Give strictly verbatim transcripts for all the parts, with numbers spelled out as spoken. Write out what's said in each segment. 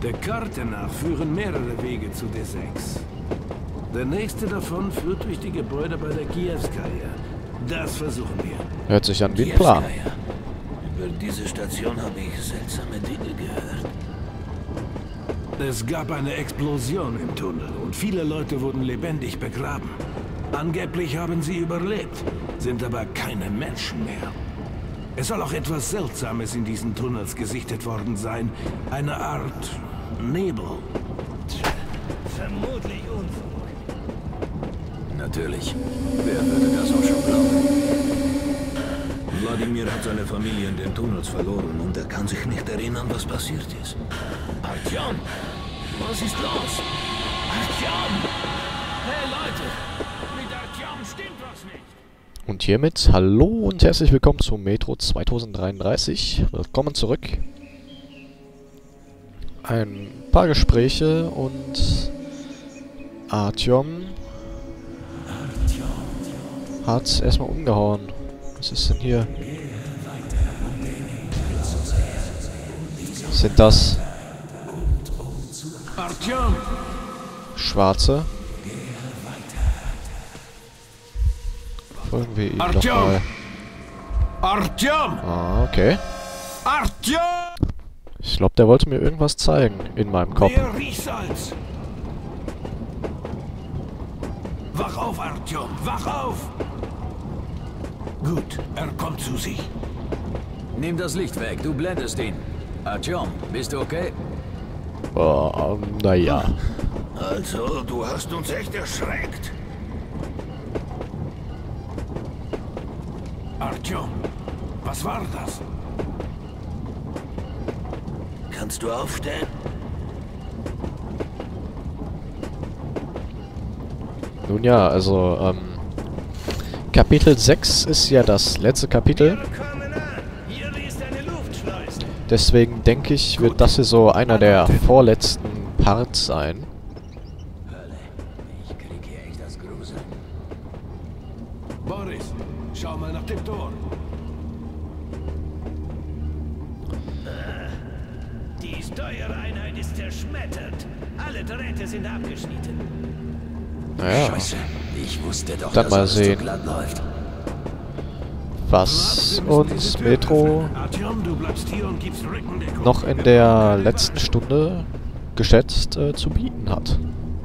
Der Karte nach führen mehrere Wege zu D sechs. Der nächste davon führt durch die Gebäude bei der Kievskaya. Das versuchen wir. Hört sich an wie ein Plan. Über diese Station habe ich seltsame Dinge gehört. Es gab eine Explosion im Tunnel und viele Leute wurden lebendig begraben. Angeblich haben sie überlebt, sind aber keine Menschen mehr. Es soll auch etwas Seltsames in diesen Tunnels gesichtet worden sein. Eine Art Nebel. Vermutlich Unfug. Natürlich. Wer würde das auch schon glauben? Wladimir hat seine Familie in den Tunnels verloren und er kann sich nicht erinnern, was passiert ist. Artyom! Was ist los? Artyom! Hey Leute! Mit Artyom stimmt was nicht! Und hiermit hallo und herzlich willkommen zu Metro zweitausenddreiunddreißig. Willkommen zurück. Ein paar Gespräche und Artyom hat erstmal umgehauen. Was ist denn hier? Sind das Artyom! Schwarze? Folgen wir ihm doch mal. Artyom! Ah, okay. Artyom! Ich glaube, der wollte mir irgendwas zeigen in meinem Kopf. Mehr Riechsalz! Wach auf, Artyom! Wach auf! Gut, er kommt zu sich. Nimm das Licht weg, du blendest ihn. Artyom, bist du okay? Oh, naja. Also, du hast uns echt erschreckt. Artyom, was war das? Kannst du aufstehen? Nun ja, also, ähm... Kapitel sechs ist ja das letzte Kapitel. Deswegen denke ich, wird das hier so einer der vorletzten Parts sein. Ich krieg hier echt das Gruseln. Boris, schau mal nach dem Tor. Die Steuereinheit ist zerschmettert. Alle Drähte sind abgeschnitten. Naja, Scheiße, ich wusste doch, dann dass mal alles so sehen, glatt läuft. was uns Metro Artyom, du bleibst hier und gibst Rückendeckung. noch in der letzten Stunde geschätzt äh, zu bieten hat.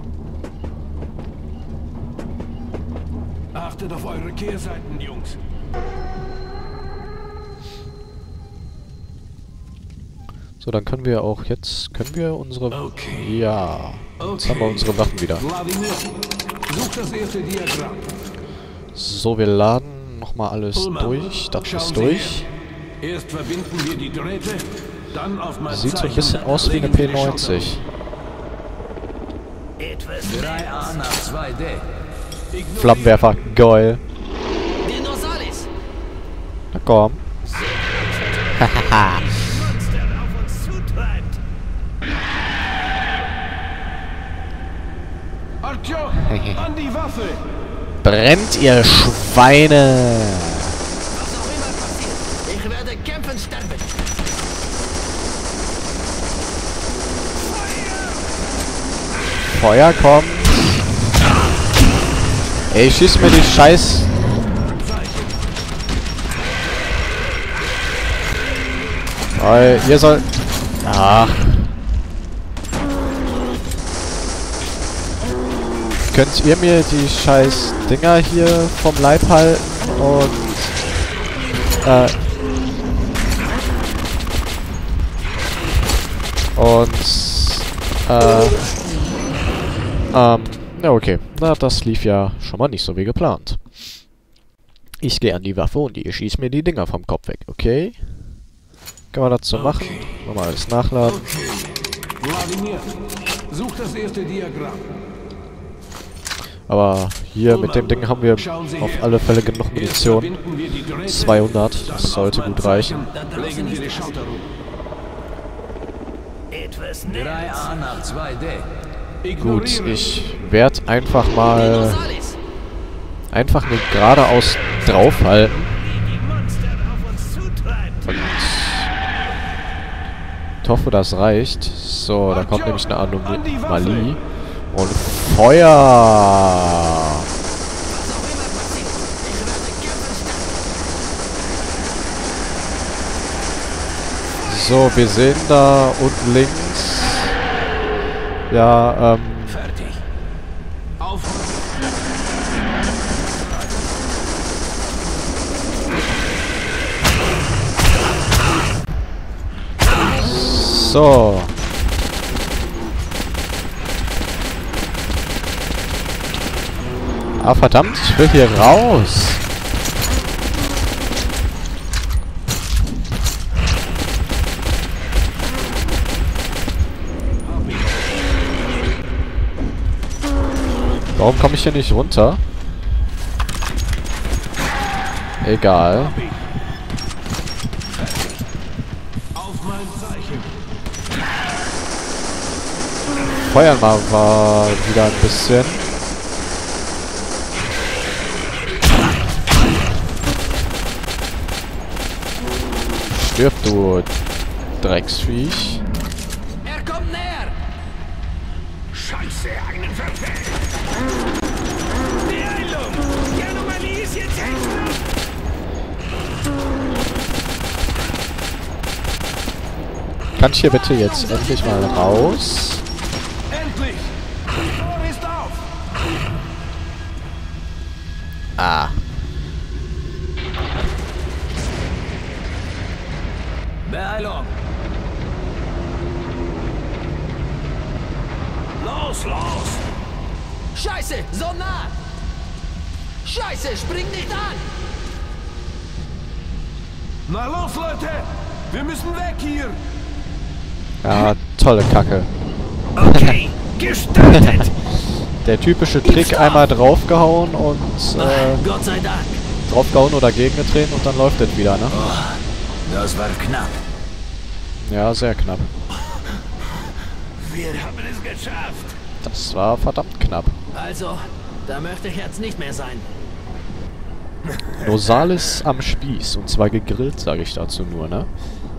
Achtet auf eure Kehrseiten, Jungs. So, dann können wir auch jetzt, können wir unsere... Okay. Ja, jetzt Okay. haben wir unsere Waffen wieder. Wladimir, such das erste Diagramm. So, wir laden nochmal alles Pullman, durch. Das schauen ist Sie durch. her. Erst verbinden wir die Drähte, dann auf mein Sieht so ein Zeichen bisschen aus wie eine legen wir P die neunzig. Etwas drei A nach zwei D. Schotter. Flammenwerfer, geil. Dinosalis! Na komm. Hahaha. Monster auf uns zutreibt! Artyom, an die Waffe! Brennt, ihr Schweine! Was auch immer passiert, ich werde kämpfen sterben! Feuer kommt. Ey, schieß mir die Scheiß... Weil ihr sollt... Ach. Könnt ihr mir die scheiß Dinger hier vom Leib halten und... Äh... Und... Äh... Ähm... Ja, okay. Na, das lief ja schon mal nicht so wie geplant. Ich gehe an die Waffe und ihr schießt mir die Dinger vom Kopf weg, okay? Kann man das so machen? Nochmal alles nachladen. Okay. Wladimir, such das erste Diagramm. Aber hier mit dem Ding haben wir auf alle Fälle genug Munition. zweihundert, das sollte gut reichen. Legen wir die Schotter um. Etwas drei A nach zwei D. Gut, ich werde einfach mal Dinosalis! einfach nur geradeaus draufhalten. Die Monster auf uns zutreibt! Und Ich hoffe, das reicht. So, da kommt nämlich eine Anomalie. Und Feuer! So, wir sehen da unten links. Ja, ähm... Fertig. Auf. So. Ah, verdammt, ich will hier raus. Warum komme ich hier nicht runter? Egal. Auf mein Zeichen. Feuern wir mal wieder ein bisschen. Stirb, du Drecksviech. Er kommt näher. Scheiße, einen verfehlt. Beeilung! Die Anomalie ist jetzt extra! Kann ich hier bitte jetzt endlich mal raus? Endlich! Das Tor ist auf! Ah. Beeilung. Los, los! Scheiße, so nah! Scheiße, spring nicht an! Na los, Leute! Wir müssen weg hier! Ja, tolle Kacke. Okay, gestartet! Der typische Trick, einmal draufgehauen und äh, Gott sei Dank. draufgehauen oder gegengetreten und dann läuft das wieder, ne? Oh, das war knapp. Ja, sehr knapp. Wir haben es geschafft! Das war verdammt knapp. Also, da möchte ich jetzt nicht mehr sein. Nosalis am Spieß. Und zwar gegrillt, sage ich dazu nur, ne?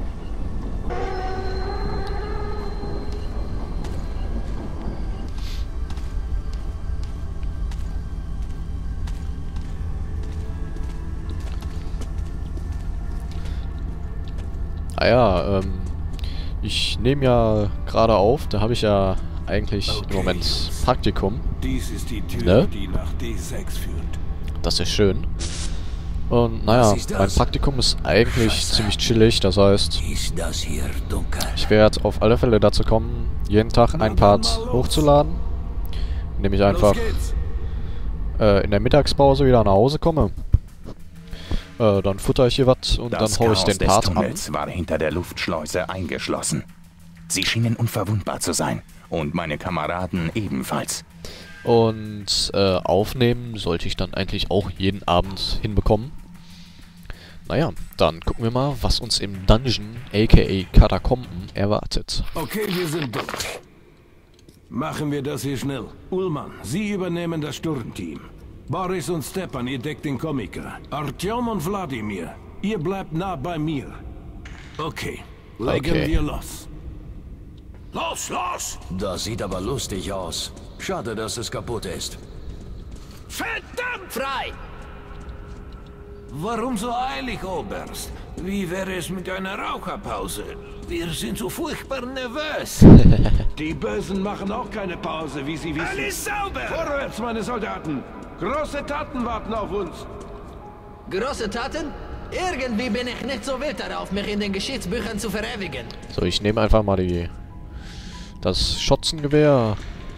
Ah ja, ähm... ich nehme ja gerade auf, da habe ich ja eigentlich Okay. im Moment Praktikum. Dies ist die Tür, Ne? die nach D sechs führt. Das ist schön. Und naja, Was ist das? mein Praktikum ist eigentlich Scheiße. ziemlich chillig. Das heißt, Ist das hier dunkel? ich werde auf alle Fälle dazu kommen, jeden Tag Na ein dann Part mal los. hochzuladen. Indem ich einfach Los geht's! äh, in der Mittagspause wieder nach Hause komme. Äh, dann futter ich hier was und Das dann hau ich Chaos den des Part an. Tunnels war hinter der Luftschleuse eingeschlossen. Sie schienen unverwundbar zu sein. Und meine Kameraden ebenfalls. Und äh, aufnehmen sollte ich dann eigentlich auch jeden Abend hinbekommen. Naja, dann gucken wir mal, was uns im Dungeon, aka Katakomben, erwartet. Okay, wir sind durch. Machen wir das hier schnell. Ullmann, Sie übernehmen das Sturmteam. Boris und Stepan, ihr deckt den Komiker. Artyom und Wladimir, ihr bleibt nah bei mir. Okay, legen Okay. wir los. Los, los! Das sieht aber lustig aus. Schade, dass es kaputt ist. Verdammt! Frei! Warum so eilig, Oberst? Wie wäre es mit einer Raucherpause? Wir sind so furchtbar nervös. Die Bösen machen auch keine Pause, wie Sie wissen. Alles sauber! Vorwärts, meine Soldaten! Große Taten warten auf uns! Große Taten? Irgendwie bin ich nicht so wild darauf, mich in den Geschichtsbüchern zu verewigen. So, ich nehme einfach mal die das Schotzengewehr.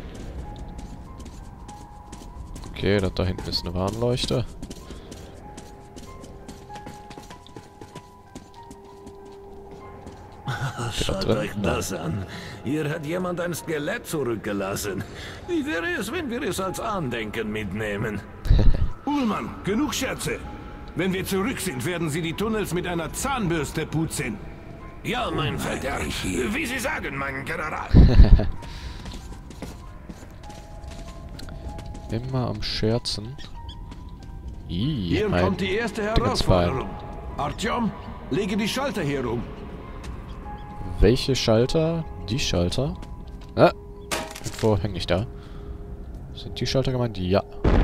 Okay, das da hinten ist eine Warnleuchte. Schaut drin? euch das an. Hier hat jemand ein Skelett zurückgelassen. Wie wäre es, wenn wir es als Andenken mitnehmen? Ullmann, genug Scherze! Wenn wir zurück sind, werden Sie die Tunnels mit einer Zahnbürste putzen. Ja, mein Vetter. Wie Sie sagen, mein General. Immer am Scherzen. Ih, Hier ein kommt die erste Dingens Bein. Herausforderung. Artyom, lege die Schalter hier um. welche Schalter? Die Schalter? Ah, irgendwo hänge ich da. Sind die Schalter gemeint? Ja.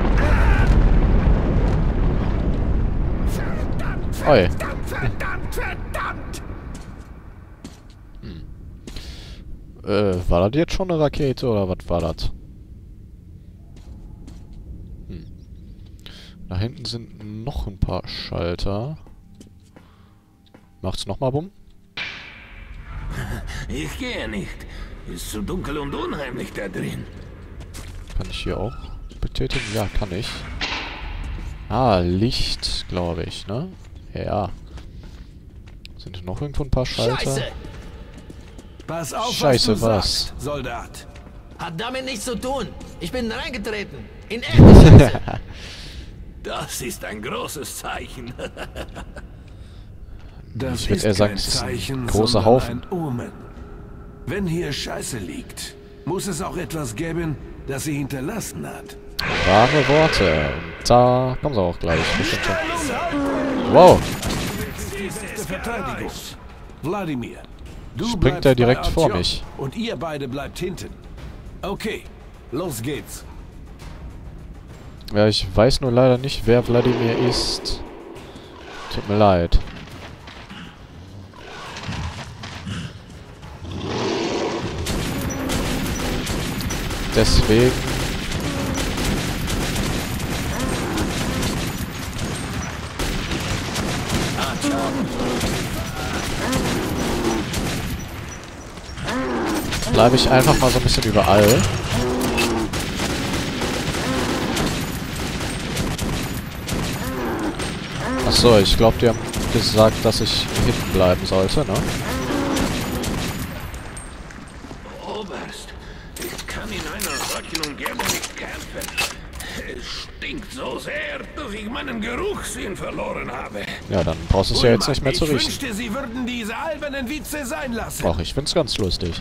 Oi. Verdammt, verdammt! Hm. Äh, war das jetzt schon eine Rakete oder was war das? Hm. Da hinten sind noch ein paar Schalter. Macht's nochmal bumm? Ich gehe nicht. Ist zu dunkel und unheimlich da drin. Kann ich hier auch betätigen? Ja, kann ich. Ah, Licht, glaube ich, ne? Ja. Sind noch irgendwo ein paar Schalter? Scheiße! Pass auf, Scheiße, was du was? sagst, Soldat. Hat damit nichts zu tun. Ich bin reingetreten. In echte Scheiße. Das ist ein großes Zeichen. Das Ich würd ist eher sagen, kein das ist ein Zeichen, großer sondern Haufen. ein Omen. Wenn hier Scheiße liegt, muss es auch etwas geben, das sie hinterlassen hat. Wahre Worte. Und da kommen sie auch gleich. Bestimmt schon. Wow. Die beste Verteidigung. Wladimir, du Springt bleibst er direkt bei vor Artyom mich. Und ihr beide bleibt hinten. Okay, los geht's. Ja, ich weiß nur leider nicht, wer Wladimir ist. Tut mir leid. Deswegen... bleibe ich einfach mal so ein bisschen überall. Achso, ich glaube, die haben gesagt, dass ich hinten bleiben sollte, ne? Oberst, ich kann in einer solchen Umgebung nicht kämpfen. Es stinkt so sehr, dass ich meinen Geruchssinn verloren habe. Ja, dann brauchst du es ja jetzt nicht mehr zu Ich riechen. wünschte, sie würden diese albernen Witze sein lassen. Ach, ich find's ganz lustig.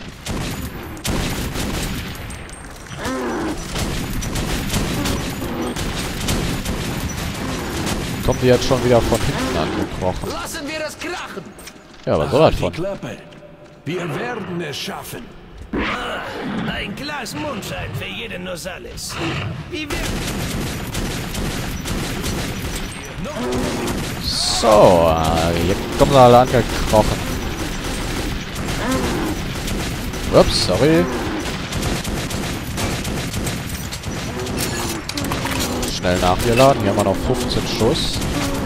Kommen die jetzt schon wieder von hinten angekrochen? Lassen wir das krachen. Ja, was soll Halt das die von? Klappe. Wir werden es schaffen. Ein Glas Mondschein für jeden Nosalis. Wie wir... So, äh, jetzt kommen sie alle angekrochen. Ups, sorry. Schnell nachgeladen. Hier haben wir noch fünfzehn Schuss.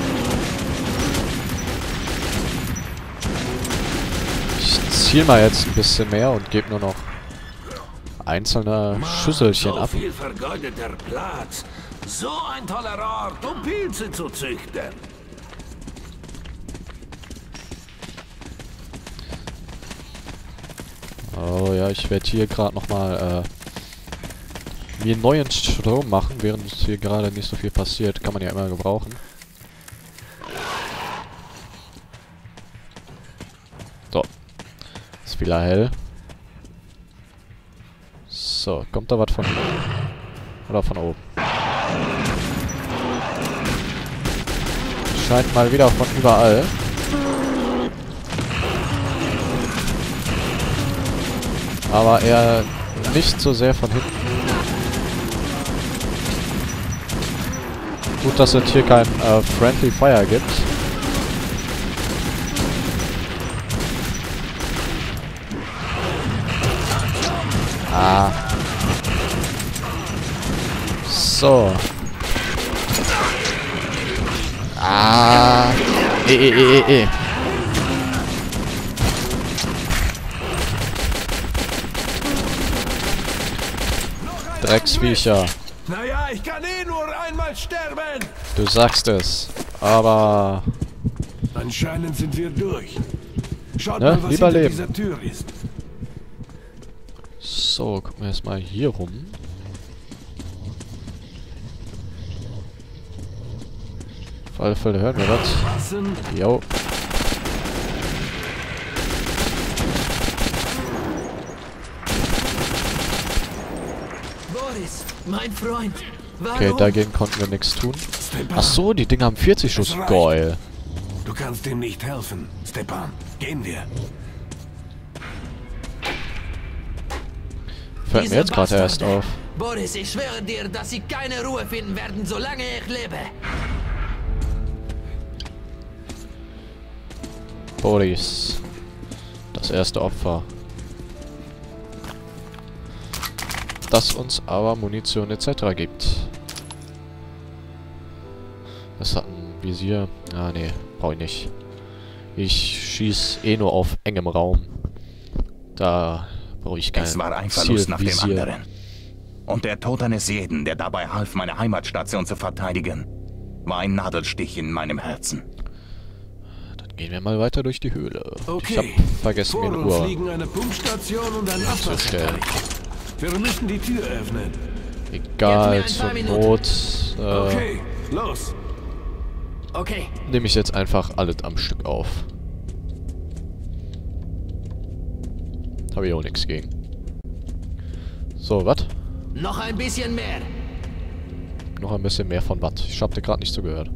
Ich ziel mal jetzt ein bisschen mehr und gebe nur noch einzelne Schüsselchen so ab. viel vergeudeter Platz. So ein toller Ort, um Pilze zu züchten. Oh ja, ich werde hier gerade nochmal äh, mir neuen Strom machen, während hier gerade nicht so viel passiert. Kann man ja immer gebrauchen. So. Ist wieder hell. So, kommt da was von oder von oben? Scheint mal wieder von überall. Aber eher nicht so sehr von hinten. Gut, dass es hier kein äh, Friendly Fire gibt. Ah. So. Ah. Eh, eh, eh, eh, eh. Drecksviecher. Naja, ich kann eh nur einmal sterben. Du sagst es. Aber... Anscheinend sind wir durch. Schaut Ne, mal, was lieber hinter leben. dieser Tür ist. So, gucken wir erstmal hier rum. Auf alle Fälle hören wir was. Passen. Jo. Boris, mein Freund. Warum? Okay, dagegen konnten wir nichts tun. Stepan, Ach so, die Dinger haben vierzig Schuss. Es reicht. Geil. du kannst ihm nicht helfen. Stepan, gehen wir. Fällt mir jetzt gerade erst auf. Boris, ich schwöre dir, dass sie keine Ruhe finden werden, solange ich lebe. Boris. Das erste Opfer. Das uns aber Munition et cetera gibt. Das hat ein Visier. Ah, nee, brauche ich nicht. Ich schieß eh nur auf engem Raum. Da brauche ich kein Es war ein Verlust nach dem Zielvisier. anderen. Und der Tod eines jeden, der dabei half, meine Heimatstation zu verteidigen, war ein Nadelstich in meinem Herzen. Dann gehen wir mal weiter durch die Höhle. Okay. Ich hab vergessen, Vor mir eine uns Uhr liegen eine Pumpstation und ein zu stellen. Abwasserteich. Wir müssen die Tür öffnen. Egal, Gib mir ein zur paar Minuten. Not äh, Okay, los. Okay, nehme ich jetzt einfach alles am Stück auf. Habe ich auch nichts gegen. So, was? noch ein bisschen mehr. Noch ein bisschen mehr von was? Ich hab dir gerade nicht zugehört.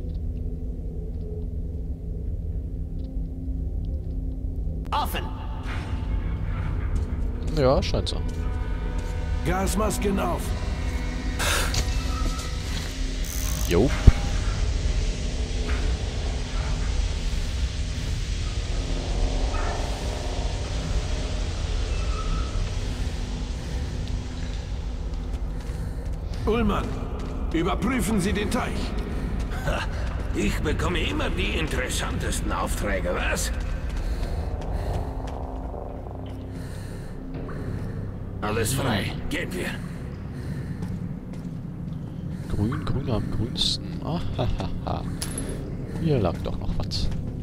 Offen. Ja, scheint so. Gasmasken auf. Jo. Ullmann, überprüfen Sie den Teich. Ha, ich bekomme immer die interessantesten Aufträge, was? Alles frei. Gehen wir. Grün, grün am grünsten. Ahahaha. Hier lag doch noch was.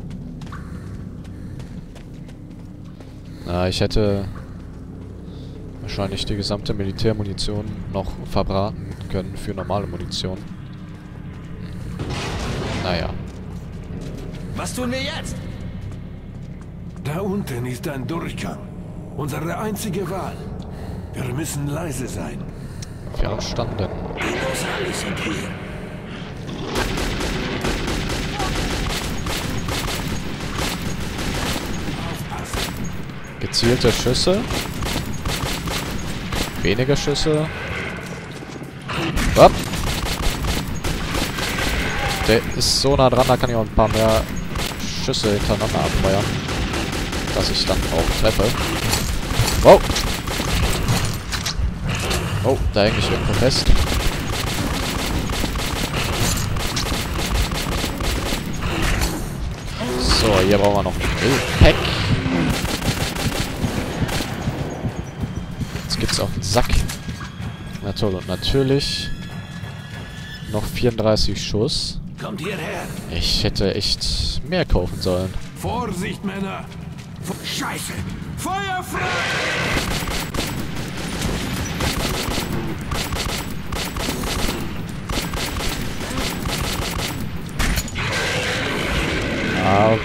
Na, ich hätte wahrscheinlich die gesamte Militärmunition noch verbraten können für normale Munition. Naja. Was tun wir jetzt? Da unten ist ein Durchgang. Unsere einzige Wahl. Wir müssen leise sein. Verstanden. Die Rosales sind hier. Gezielte Schüsse. Weniger Schüsse. Hopp. Der ist so nah dran, da kann ich auch ein paar mehr Schüsse hintereinander abfeuern. Dass ich dann auch treffe. Wow. Oh, da hänge ich irgendwo fest. So, hier brauchen wir noch ein Müllpack. Jetzt gibt's auch einen Sack. Na toll, und natürlich noch vierunddreißig Schuss. Kommt hierher. Ich hätte echt mehr kaufen sollen. Vorsicht, Männer! Scheiße! Feuer frei! Ah.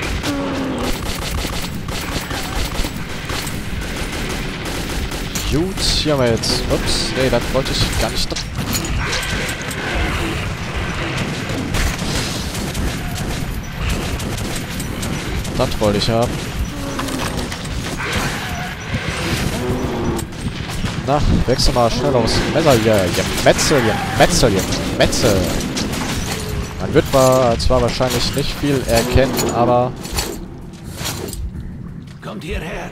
Gut, hier haben wir jetzt. Ups, nee, das wollte ich gar nicht. Das wollte ich haben. Na, wechsel mal schnell aus Messer hier. Ja, Metzel, ja, Metzel, ja, Metzel. Man wird zwar wahrscheinlich nicht viel erkennen, aber... Kommt hierher.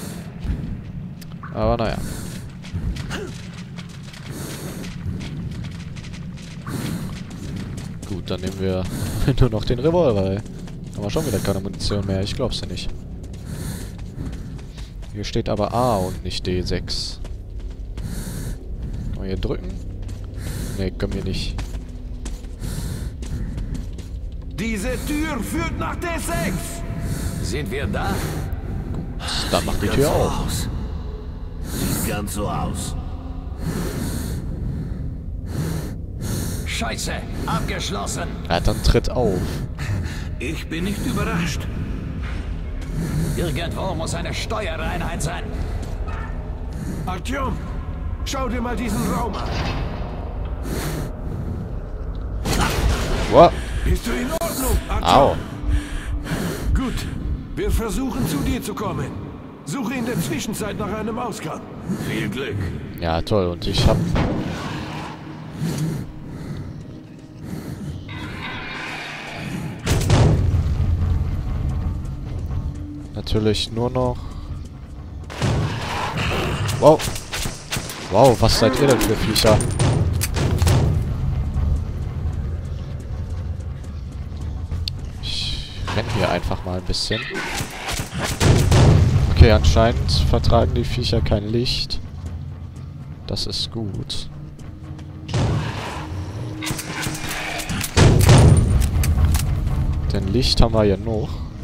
Aber naja. Gut, dann nehmen wir nur noch den Revolver, ey. Haben wir schon wieder keine Munition mehr, ich glaub's ja nicht. Hier steht aber A und nicht D sechs. Kann man hier drücken? Ne, können wir nicht. Diese Tür führt nach D sechs! Sind wir da? Dann macht die Ganz Tür so auf. aus. Sieht ganz so aus. Scheiße, abgeschlossen. Ja, dann tritt auf. Ich bin nicht überrascht. Irgendwo muss eine Steuereinheit sein. Artyom, schau dir mal diesen Raum an. Wow. Bist du in Ordnung, Artyom? Au. Gut, wir versuchen zu dir zu kommen. Suche in der Zwischenzeit nach einem Ausgang. Viel Glück. Ja, toll. Und ich hab... natürlich nur noch... Wow. Wow, was seid ihr denn für Viecher? Ich renn hier einfach mal ein bisschen. Okay, anscheinend vertragen die Viecher kein Licht. Das ist gut. Denn Licht haben wir ja noch.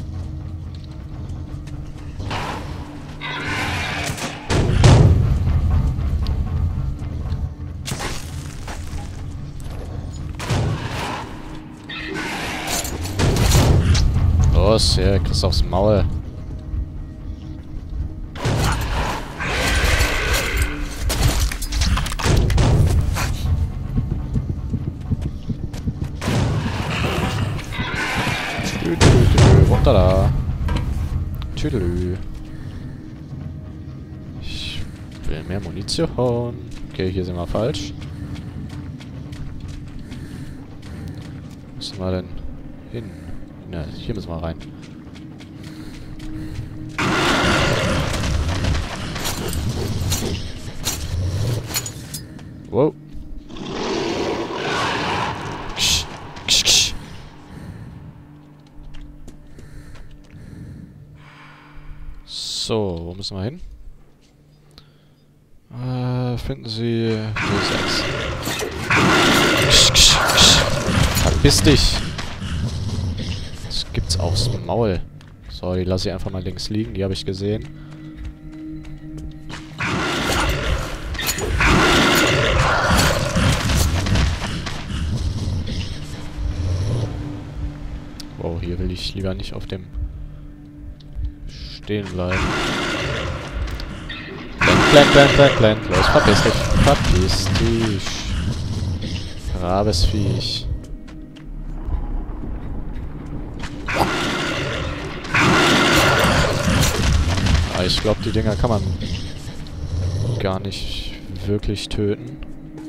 Los, ja, kriegst aufs Maul. Runter da. Tüdelü. Ich will mehr Munition. Okay, hier sind wir falsch. Wo sind wir denn hin? Na, hier müssen wir rein. Wow. Ksch, ksch, ksch. So, wo müssen wir hin? Äh, finden Sie null sechs. Ksch, ksch, ksch. Verpiss dich! Das gibt's aufs Maul. So, die lasse ich einfach mal links liegen, die habe ich gesehen. Wow, hier will ich lieber nicht auf dem stehen bleiben. Blend, blend, blend, blend, blend. Los, verpiss dich. Verpiss dich. Rabesviech. Ah, ich glaube, die Dinger kann man gar nicht wirklich töten.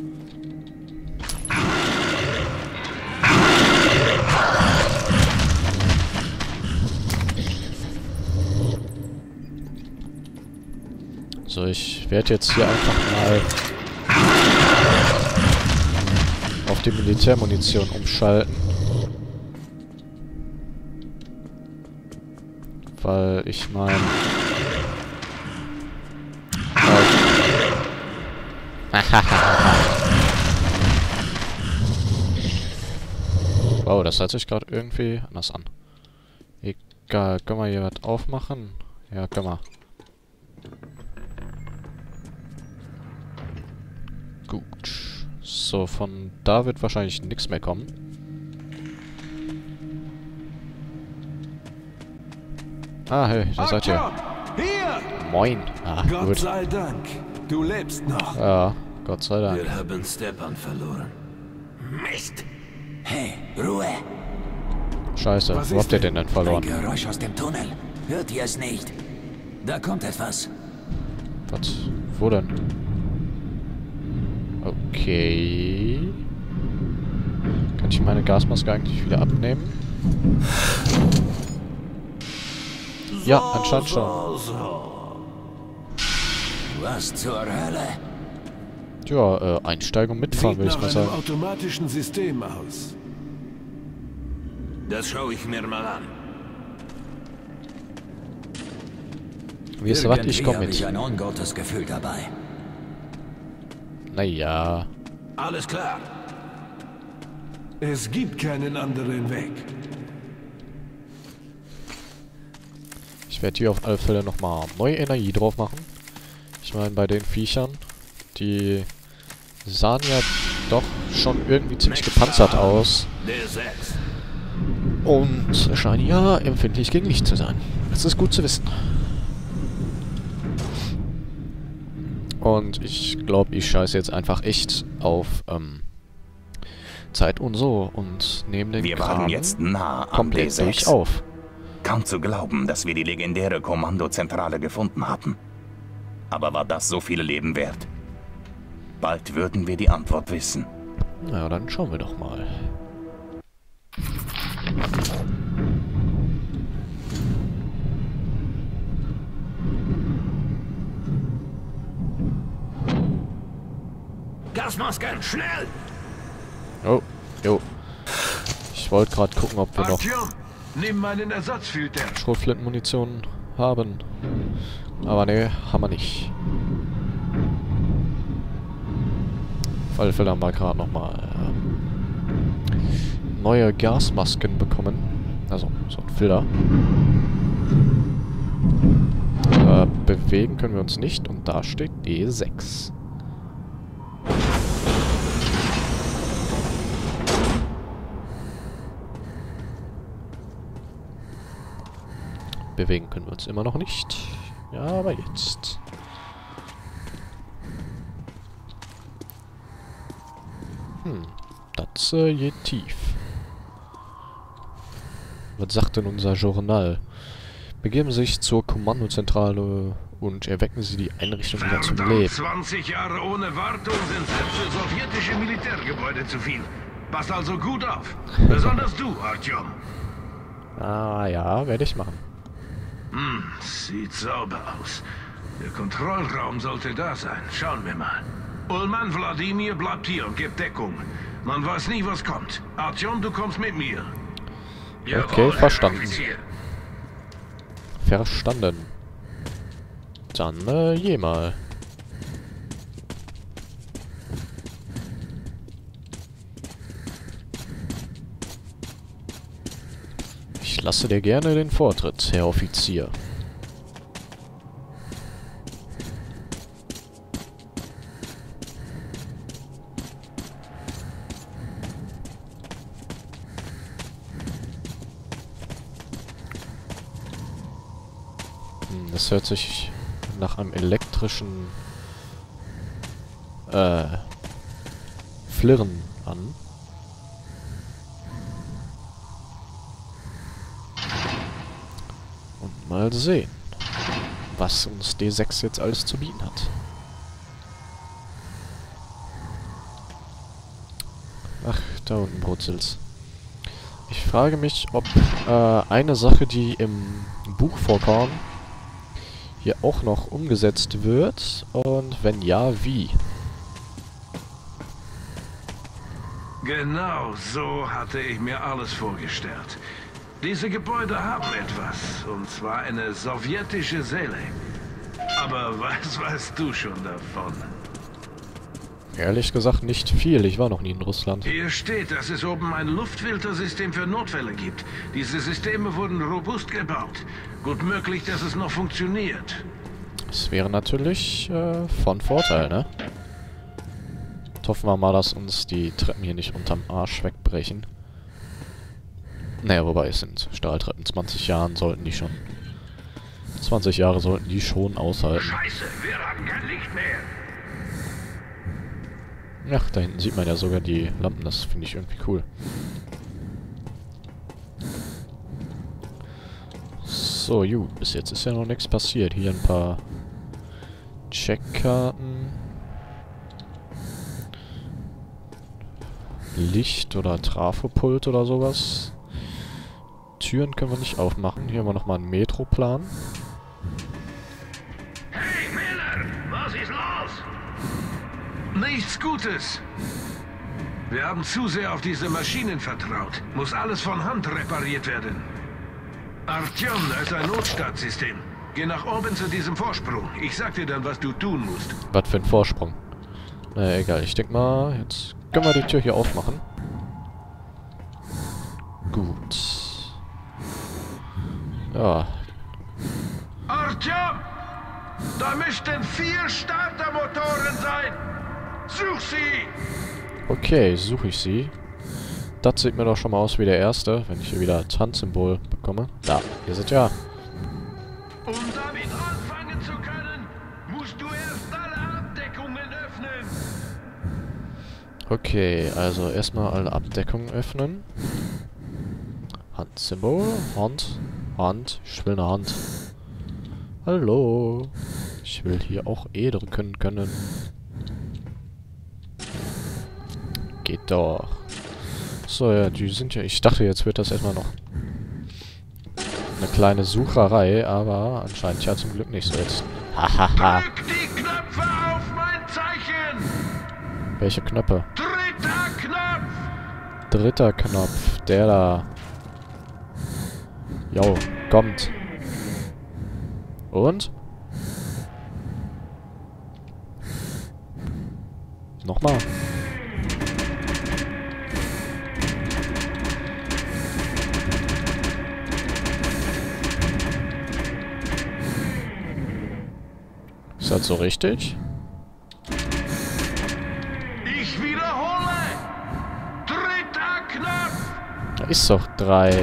So, ich werde jetzt hier einfach mal auf die Militärmunition umschalten. Weil ich mein... Wow, das hört sich gerade irgendwie anders an. Egal, können wir hier was aufmachen? Ja, können wir. Gut. So, von da wird wahrscheinlich nichts mehr kommen. Ah, hey, da seid ihr. Hier! Moin. Ah, Gott gut. sei Dank. Du lebst noch. Ja, Gott sei Dank. Wir haben Stepan verloren. Mist! Hey, Ruhe! Scheiße, Was wo ist habt ihr denn? den denn verloren? Ein Geräusch aus dem Tunnel. Hört ihr es nicht? Da kommt etwas. Was? Wo denn? Okay. Kann ich meine Gasmaske eigentlich wieder abnehmen? Ja, anscheinend schon. Was zur Hölle? Ja, äh, einsteigen und mitfahren, Sieht würde ich nach mal einem sagen. automatischen System aus. Das schaue ich mir mal an. Weißt du was? Ich komm Irgendwie mit. hab ich ein ungutes Gefühl dabei. Naja. Alles klar. Es gibt keinen anderen Weg. Ich werde hier auf alle Fälle nochmal neue Energie drauf machen. Ich meine, bei den Viechern, die sahen ja doch schon irgendwie ziemlich gepanzert aus. Der sechs. Und scheinen ja empfindlich gegen Licht zu sein. Das ist gut zu wissen. Und ich glaube, ich scheiße jetzt einfach echt auf ähm, Zeit und so und nehme den Wir Kram waren jetzt nah am komplett D durch sechs. auf. Kaum zu glauben, dass wir die legendäre Kommandozentrale gefunden hatten. Aber war das so viele Leben wert? Bald würden wir die Antwort wissen. Na, dann schauen wir doch mal. Gasmasken, schnell! Oh, jo. Ich wollte gerade gucken, ob wir noch Artyom, nimm meinen Ersatzfilter. Schrotflintenmunition haben. Aber ne, haben wir nicht. Auf alle Fälle haben wir gerade nochmal äh, neue Gasmasken bekommen. Also, so ein Filter. Äh, bewegen können wir uns nicht und da steht D sechs. Bewegen können wir uns immer noch nicht. Ja, aber jetzt. Hm, das äh, geht tief. Was sagt denn unser Journal? Begeben Sie sich zur Kommandozentrale und erwecken Sie die Einrichtung wieder zum Leben. zwanzig Jahre ohne Wartung sind selbst für sowjetische Militärgebäude zu viel. Pass also gut auf. Besonders du, Artyom. Ah ja, werde ich machen. Hm, sieht sauber aus. Der Kontrollraum sollte da sein. Schauen wir mal. Ullmann Wladimir bleibt hier und gibt Deckung. Man weiß nie, was kommt. Artyom, du kommst mit mir. Okay, verstanden. Verstanden. Dann, äh, je mal. Ich lasse dir gerne den Vortritt, Herr Offizier. Hm, das hört sich nach einem elektrischen äh, Flirren an. Und mal sehen, was uns D sechs jetzt alles zu bieten hat. Ach, da unten brutzelt's. Ich frage mich, ob äh, eine Sache, die im Buch vorkam, hier auch noch umgesetzt wird. Und wenn ja, wie? Genau so hatte ich mir alles vorgestellt. Diese Gebäude haben etwas, und zwar eine sowjetische Seele. Aber was weißt du schon davon? Ehrlich gesagt nicht viel. Ich war noch nie in Russland. Hier steht, dass es oben ein Luftfiltersystem für Notfälle gibt. Diese Systeme wurden robust gebaut. Gut möglich, dass es noch funktioniert. Das wäre natürlich äh, von Vorteil, ne? Hoffen wir mal, dass uns die Treppen hier nicht unterm Arsch wegbrechen. Naja, wobei es sind Stahltreppen. zwanzig Jahren sollten die schon... zwanzig Jahre sollten die schon aushalten. Scheiße, wir haben kein Licht mehr. Ach, da hinten sieht man ja sogar die Lampen. Das finde ich irgendwie cool. So, gut. Bis jetzt ist ja noch nichts passiert. Hier ein paar Checkkarten. Licht oder Trafopult oder sowas. Türen können wir nicht aufmachen. Hier haben wir nochmal einen Metroplan. Hey, Miller! Was ist los? Nichts Gutes. Wir haben zu sehr auf diese Maschinen vertraut. Muss alles von Hand repariert werden. Artyom, da ist ein Notstartsystem. Geh nach oben zu diesem Vorsprung. Ich sag dir dann, was du tun musst. Was für ein Vorsprung. Naja, egal. Ich denke mal, jetzt können wir die Tür hier aufmachen. Gut. Ja. Artyom! Da müssten vier Startermotoren sein! Such sie! Okay, suche ich sie. Das sieht mir doch schon mal aus wie der erste, wenn ich hier wieder ein Handsymbol bekomme. Da, hier sind ja. Um damit anfangen zu können, musst du erst alle Abdeckungen öffnen. Okay, also erstmal alle Abdeckungen öffnen. Handsymbol und Hand. Ich will eine Hand. Hallo. Ich will hier auch E drücken können. Geht doch. So, ja, die sind ja... Ich dachte, jetzt wird das erstmal noch eine kleine Sucherei, aber anscheinend ja zum Glück nicht so jetzt. Hahaha. Drück die Knöpfe auf mein Zeichen! Welche Knöpfe? Dritter Knopf! Dritter Knopf. Der da. Jo, kommt. Und? Nochmal. Ist das so richtig? Ich wiederhole! Dritter Knopf! Da ist doch drei.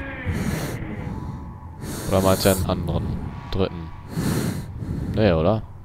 Oder meint er einen anderen? Dritten? Nee, oder?